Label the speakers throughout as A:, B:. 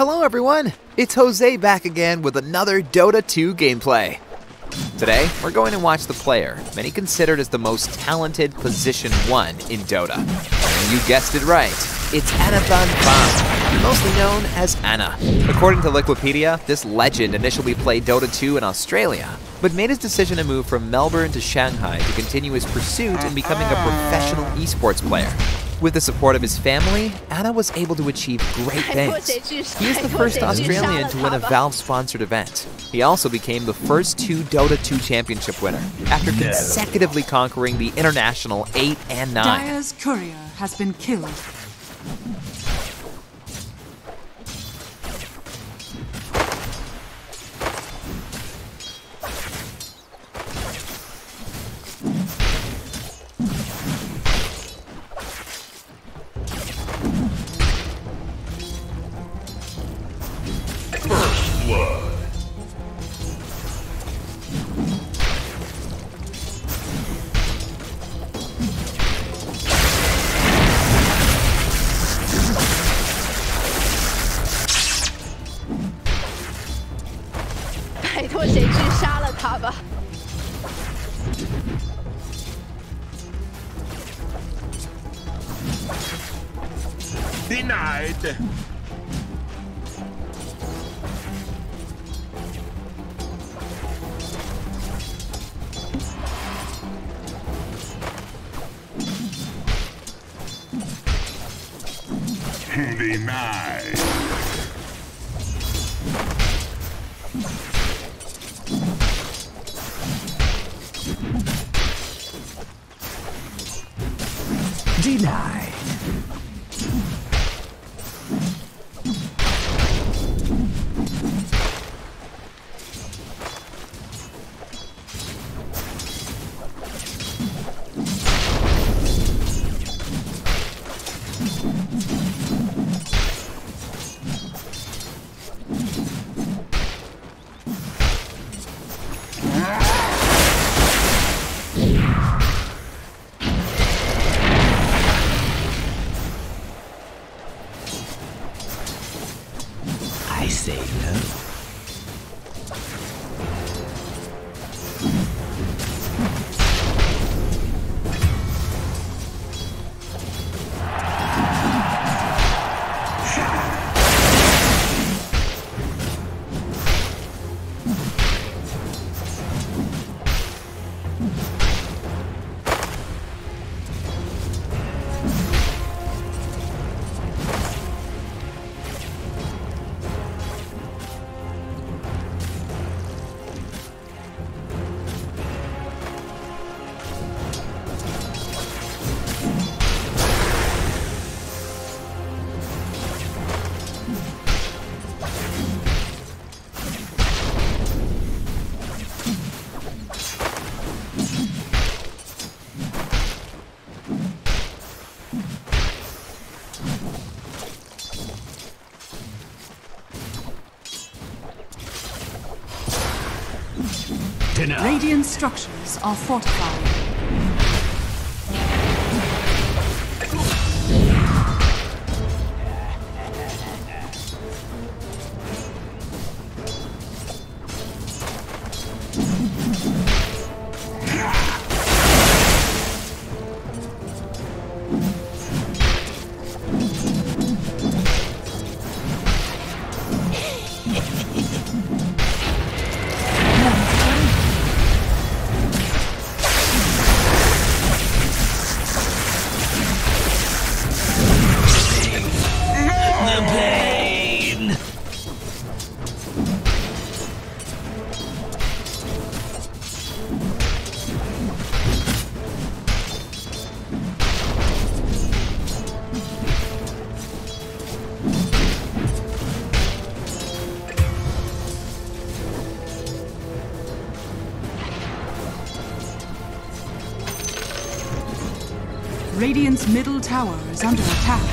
A: Hello everyone, it's Jose back again with another Dota 2 gameplay. Today, we're going to watch the player, many considered as the most talented Position 1 in Dota. And you guessed it right, it's Ana, mostly known as Ana. According to Wikipedia, this legend initially played Dota 2 in Australia, but made his decision to move from Melbourne to Shanghai to continue his pursuit in becoming a professional esports player. With the support of his family, Ana was able to achieve great things. He is the first Australian to win a Valve-sponsored event. He also became the first 2 Dota 2 championship winner, after consecutively conquering the international 8 and 9.
B: Dire's courier has been killed.
C: First blood. Denied. Denied.
A: Denied. I say no.
B: Radiant structures are fortified. Radiant's middle tower is under attack.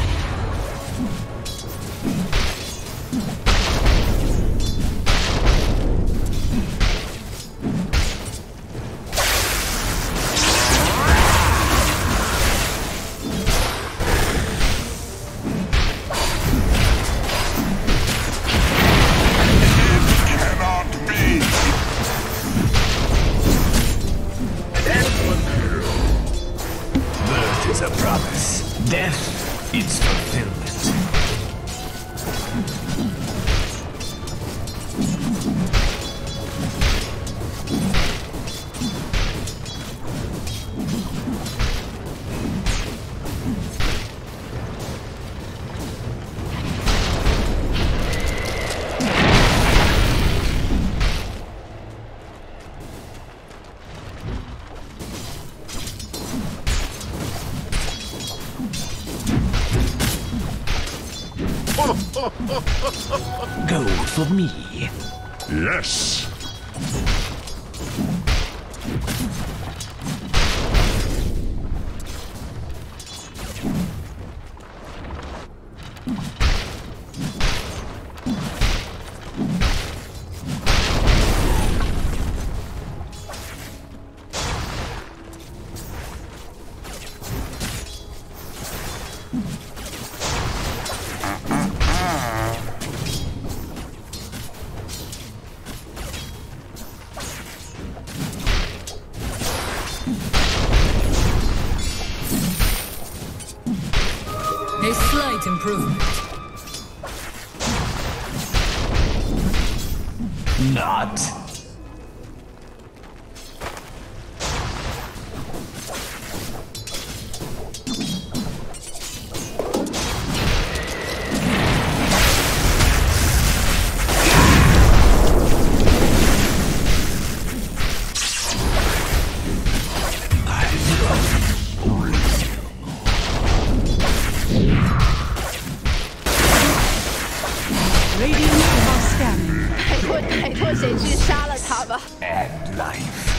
D: Gold for me.
C: Yes.
B: A slight improvement.
D: Not.
B: Radiant are scanning.
E: 拜托谁去杀了他吧。
D: And life.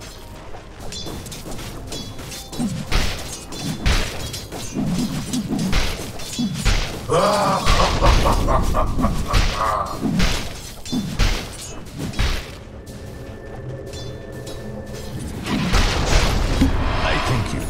D: I thank you.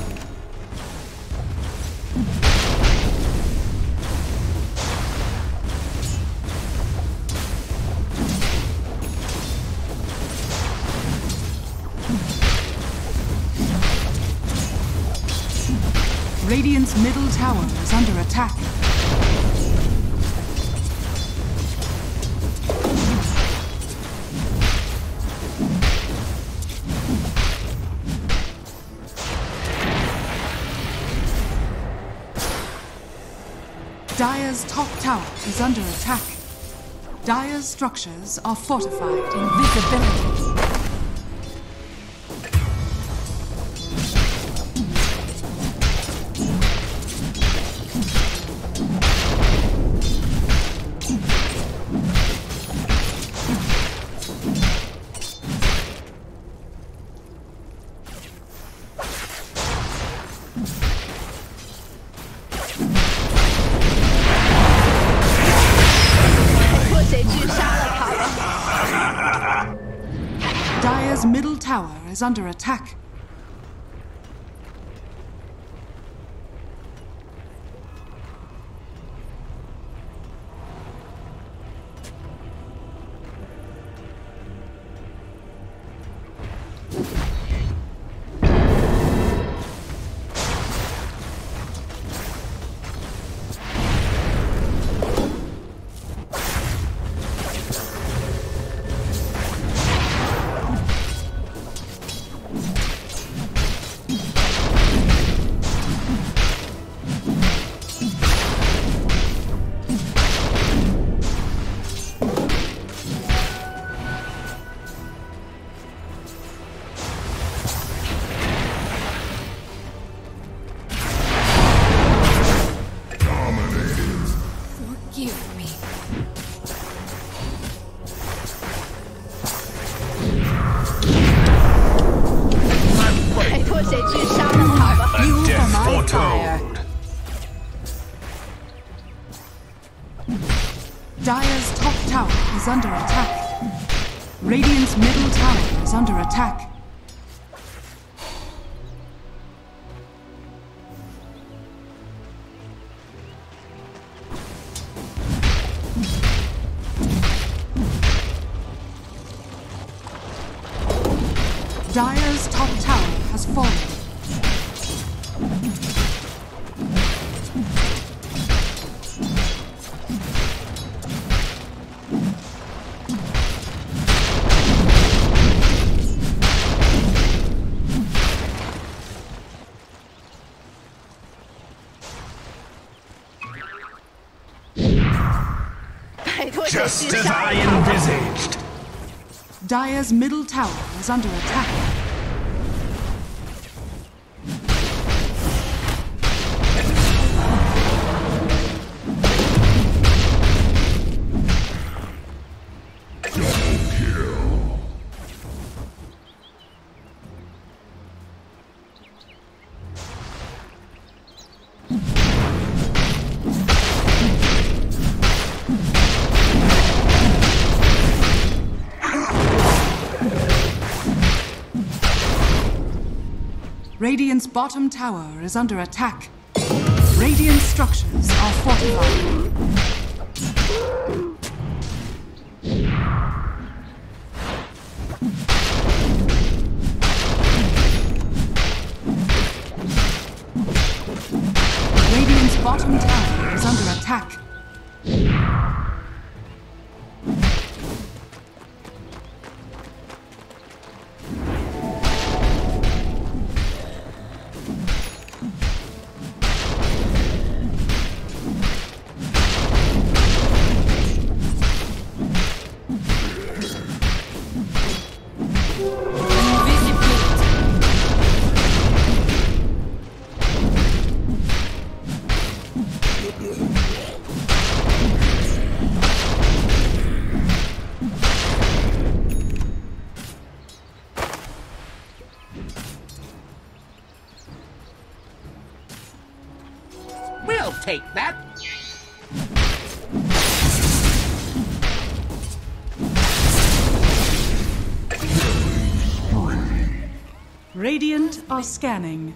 B: Radiant's middle tower is under attack. Dire's top tower is under attack. Dire's structures are fortified. Invisibility. Dire's middle tower is under attack.
E: Forgive me. 拜托谁去杀了他吧。
B: Fuel for
D: Death
B: my
D: foretold.
B: fire. Dire's top tower is under attack. Radiant's middle tower is under attack. Dire's top tower has fallen.
D: Just as I envisaged.
B: Dire's middle tower is under attack. Radiant's bottom tower is under attack. Radiant structures are fortified. Radiant's bottom tower is under attack.
F: We'll take that.
B: Radiant are scanning.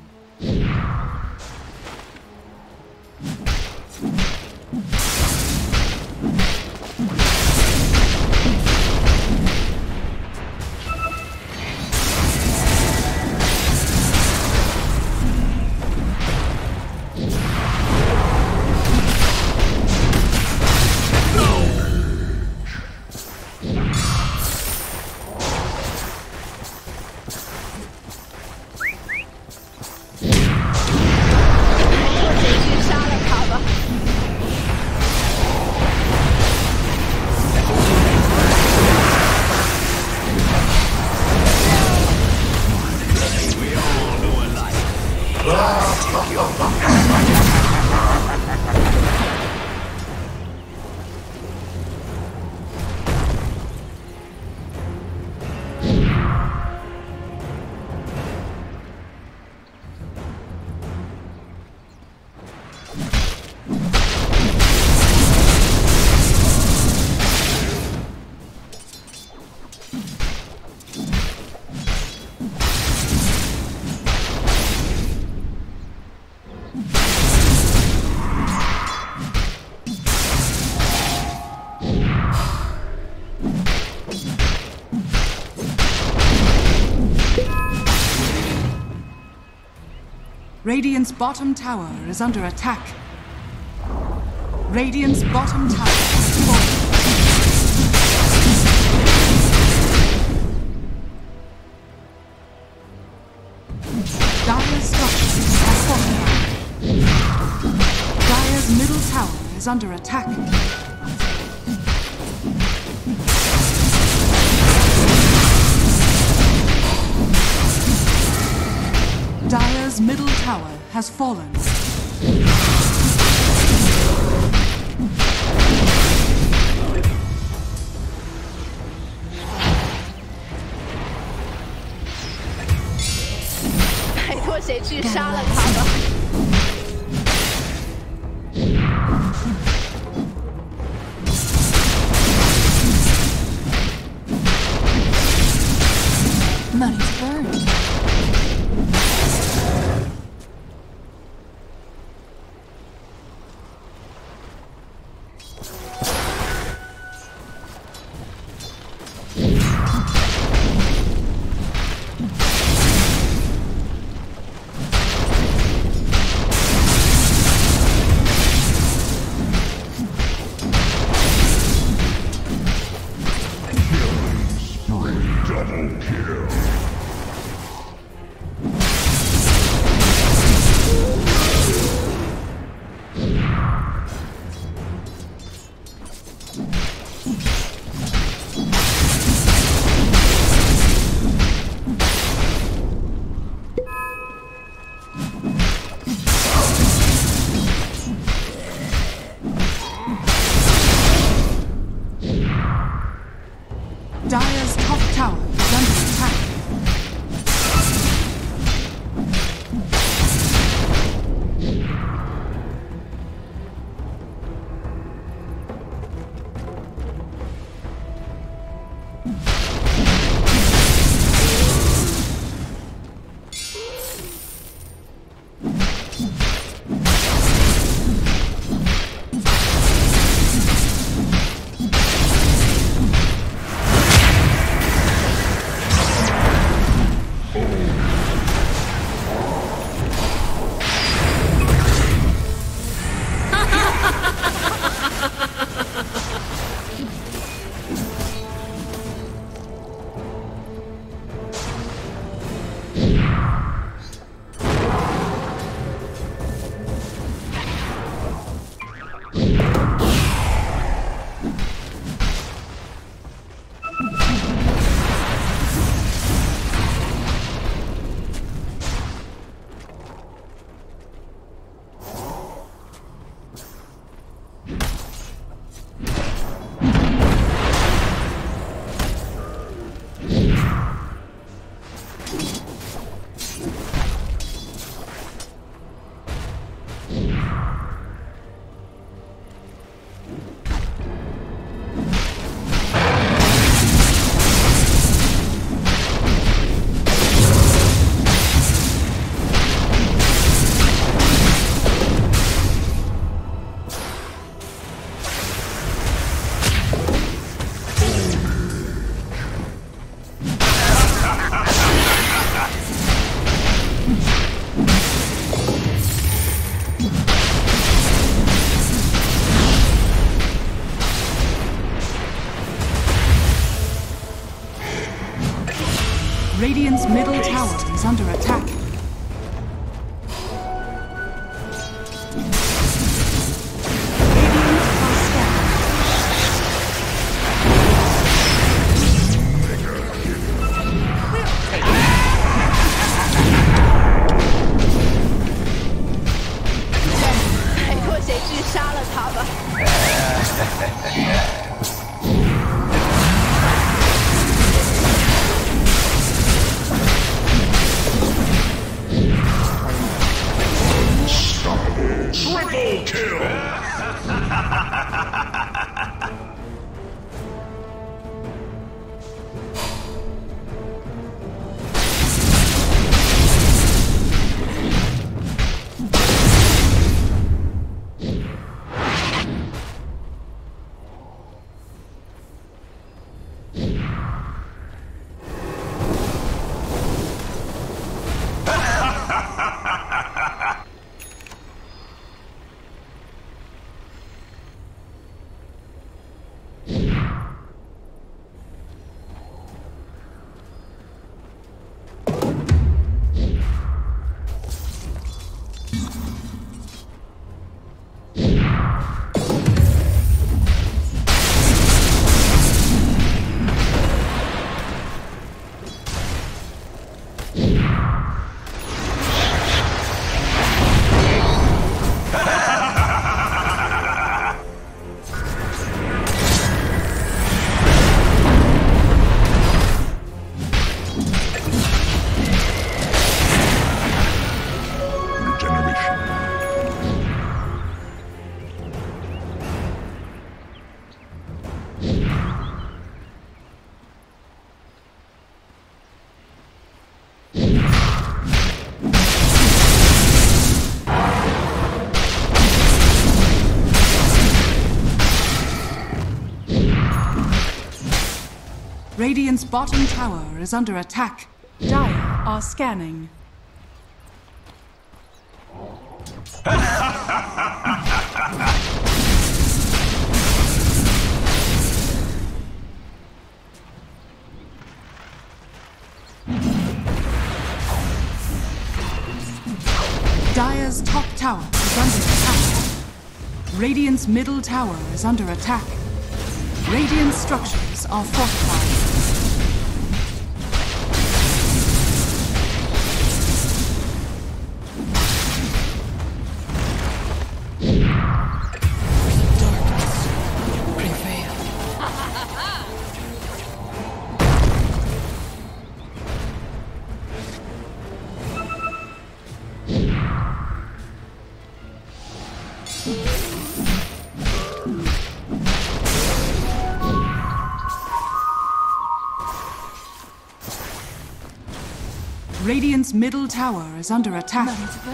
B: Radiant's bottom tower is under attack. Radiant's bottom tower is falling. Dire's structures are fortified. Dire's middle tower is under attack. Dire's middle tower has fallen.
E: 拜托谁去杀了他吧。
B: Money's burned. Dire's top tower is under attack. Radiant's middle tower is under attack.
C: Triple kill!
B: Radiant's bottom tower is under attack. Dire are scanning. Dire's top tower is under attack. Radiant's middle tower is under attack. Radiant structures are fortified. Radiant's middle tower is under attack.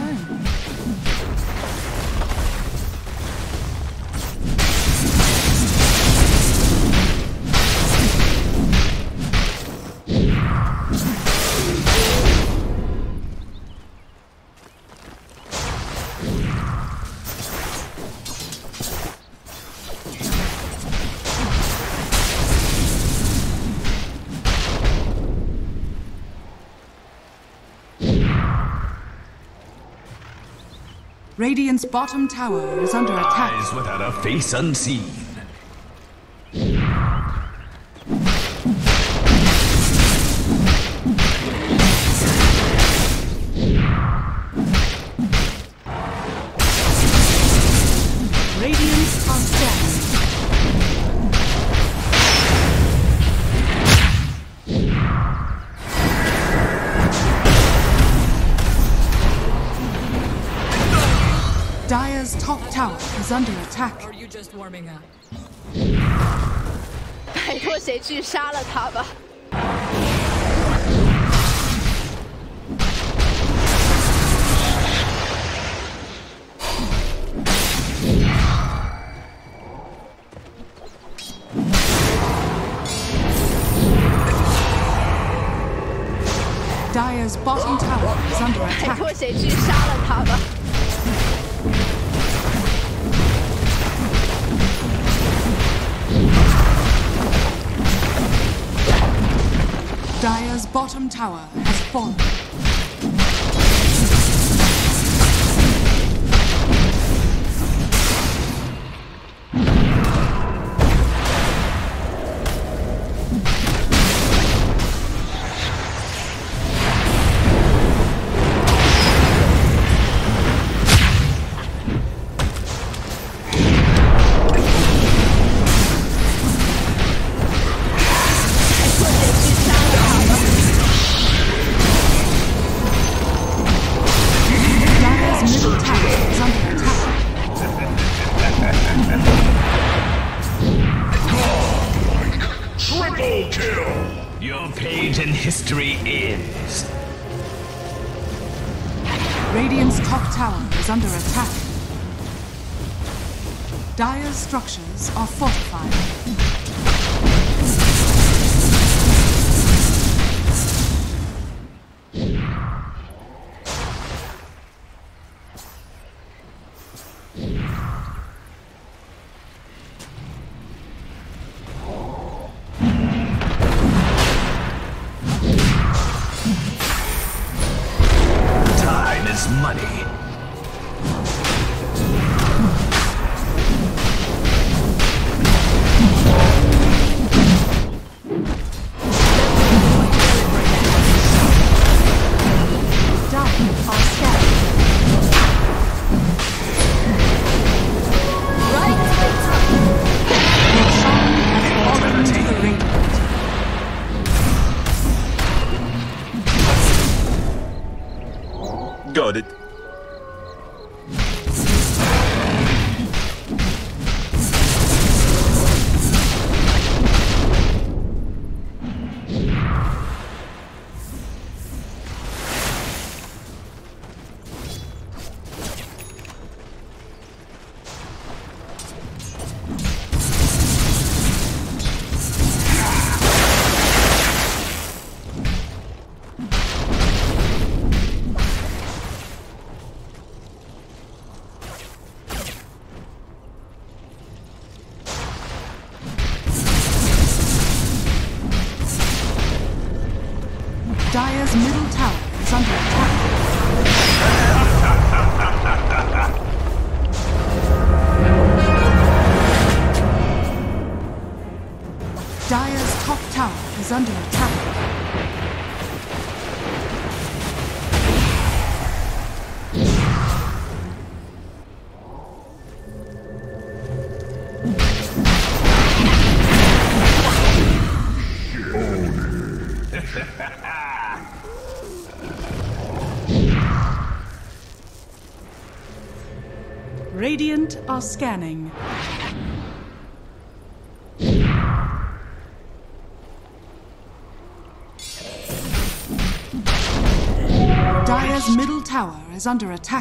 B: Radiant's bottom tower is under attack.
D: Eyes without a face unseen.
B: Radiant are scanning. Dire's top tower is under attack.
G: Are you just warming up?
E: 拜托谁去杀了他吧。
B: Dire's bottom tower is under
E: 拜
B: attack.
E: 托谁去杀了他吧。
B: Radiant's Dire's bottom tower has fallen.
C: Triple kill!
D: Your page in history ends.
B: Radiant's top tower is under attack. Dire's structures are fortified.
D: Time is money. Got it.
B: Dire's middle tower is under attack. Dire's top tower is under attack. Radiant are scanning. Dire's middle tower is under attack.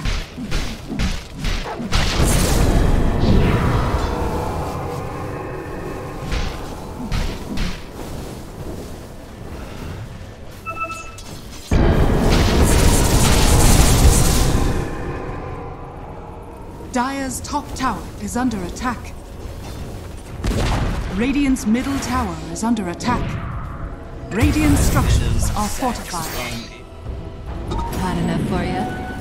B: Dire's top tower is under attack. Radiant's middle tower is under attack. Radiant structures are fortified.
E: Hot enough for you?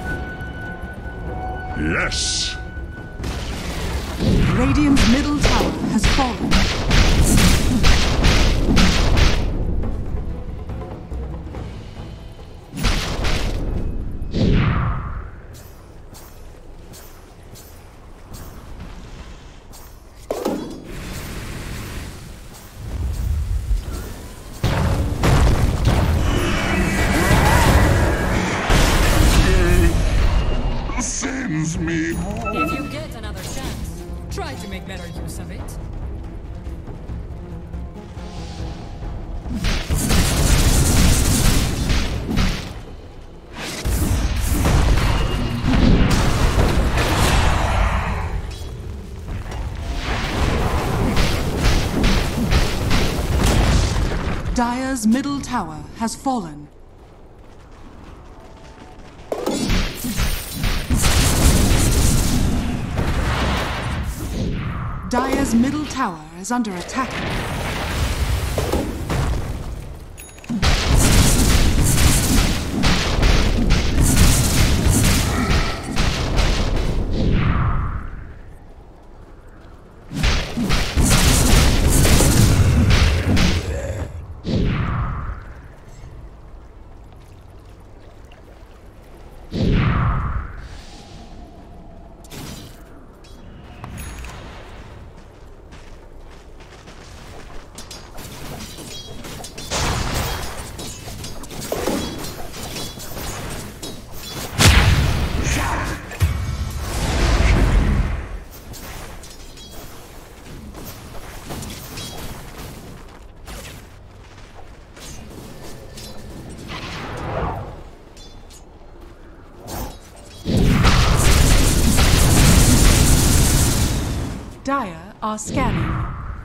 C: Yes!
B: Radiant's middle tower has fallen.
C: Sends me home.
G: If you get another chance, try to make better use of it.
B: Dire's middle tower has fallen. Dire's middle tower is under attack. Dire are scanning.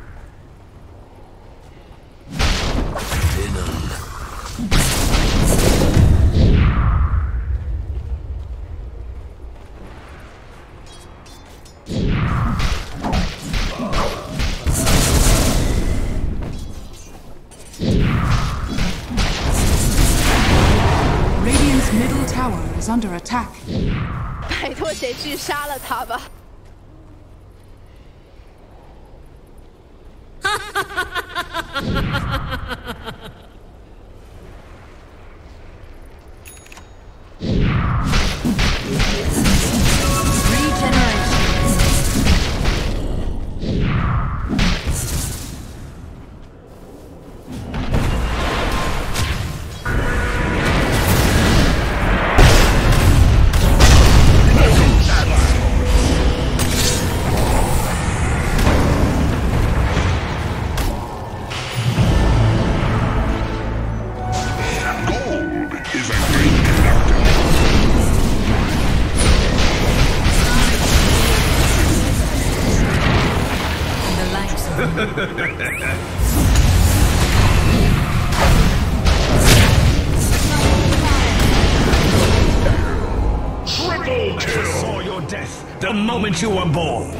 B: Radiant's middle tower is under attack.
E: 拜托谁去杀了他吧。
C: Triple kill!
D: Saw your death the moment you were born.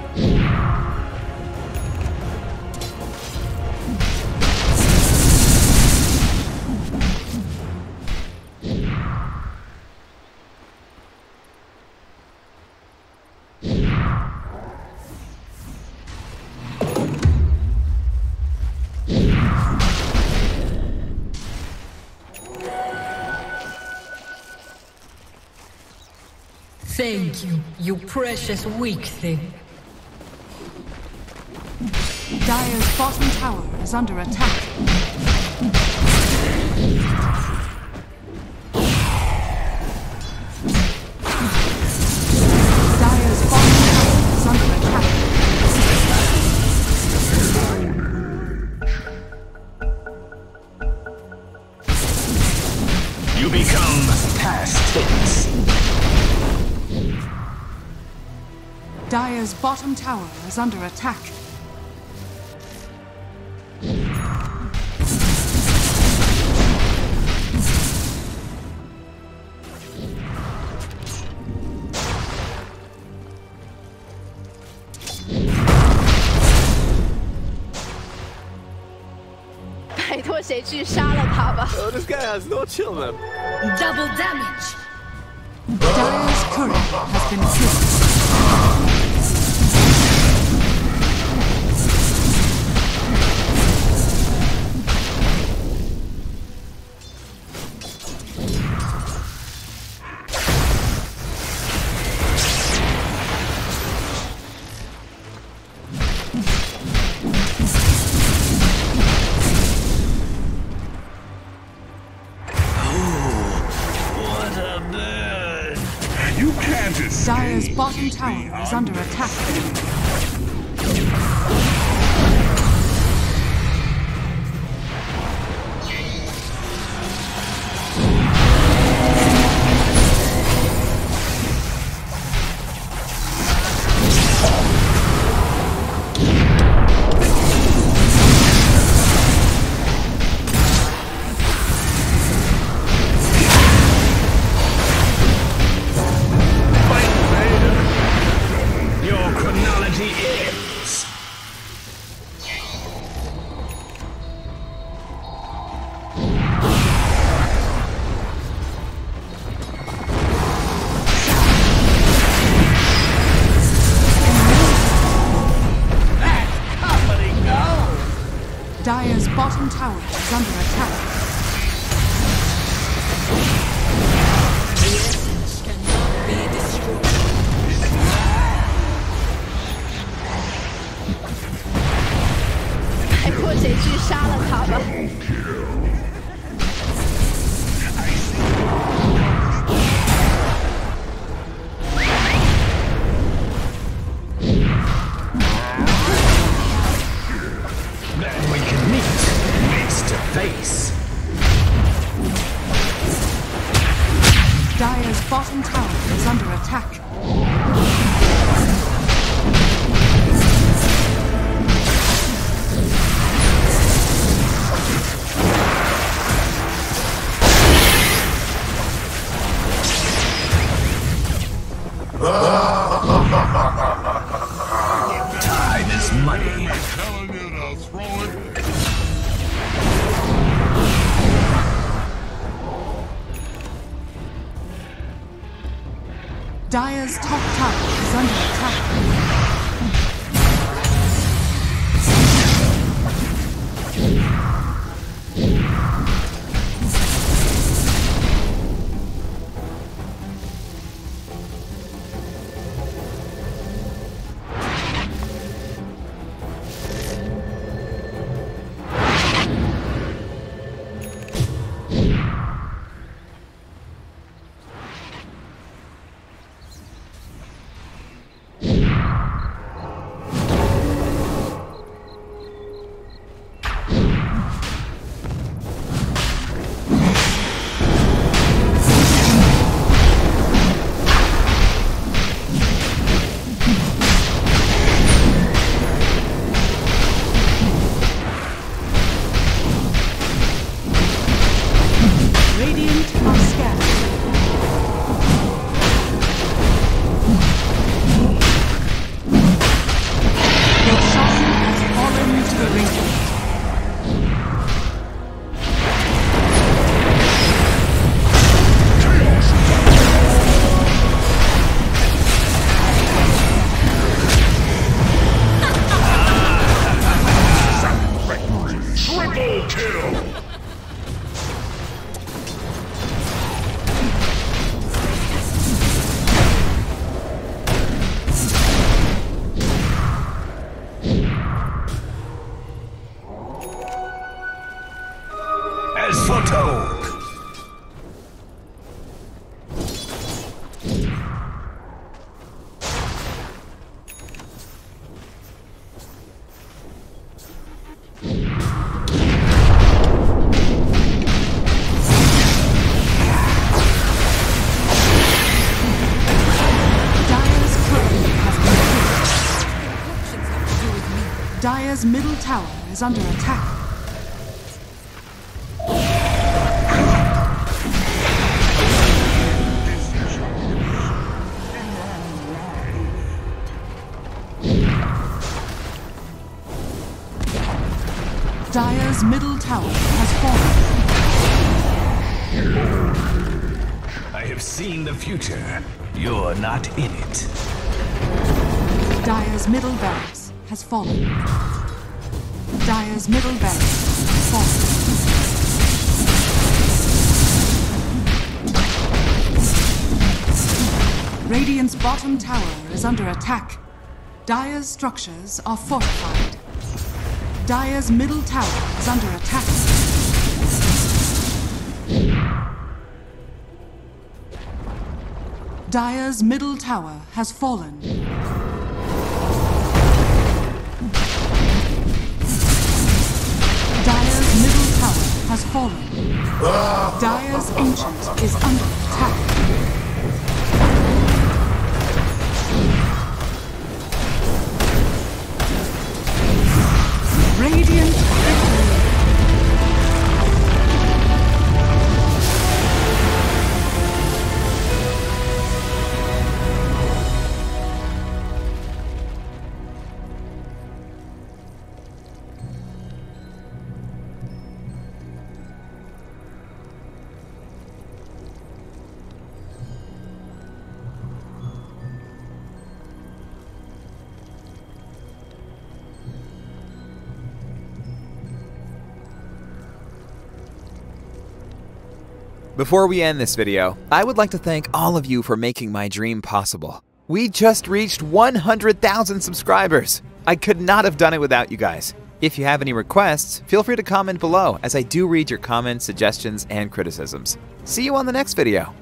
G: Thank you, you precious weak thing.
B: Dire's bottom tower is under attack. Dire's bottom tower is under attack.
D: You become past tense.
B: Dire's bottom tower is under attack.
H: Oh, this guy has no chill, man.
G: Double damage!
B: Dire's courier has been killed. Dire's bottom tower is under attack. Dire's bottom tower is under attack.
G: The essence cannot be destroyed.
D: Then we can meet face to face.
B: Dire's bottom tower is under attack. Dire's top tower is under attack.
D: As foretold.
B: Dire's middle tower is under attack. Dire's middle tower has
D: fallen. I have seen the future. You're not in it.
B: Dire's middle barracks has fallen. Dire's middle barracks has fallen. Radiant's bottom tower is under attack. Dire's structures are fortified. Dire's middle tower is under attack. Dire's middle tower has fallen. Dire's middle tower has fallen. Dire's ancient is under attack. Radiant victory.
A: Before we end this video, I would like to thank all of you for making my dream possible. We just reached 100,000 subscribers. I could not have done it without you guys. If you have any requests, feel free to comment below, as I do read your comments, suggestions, and criticisms. See you on the next video.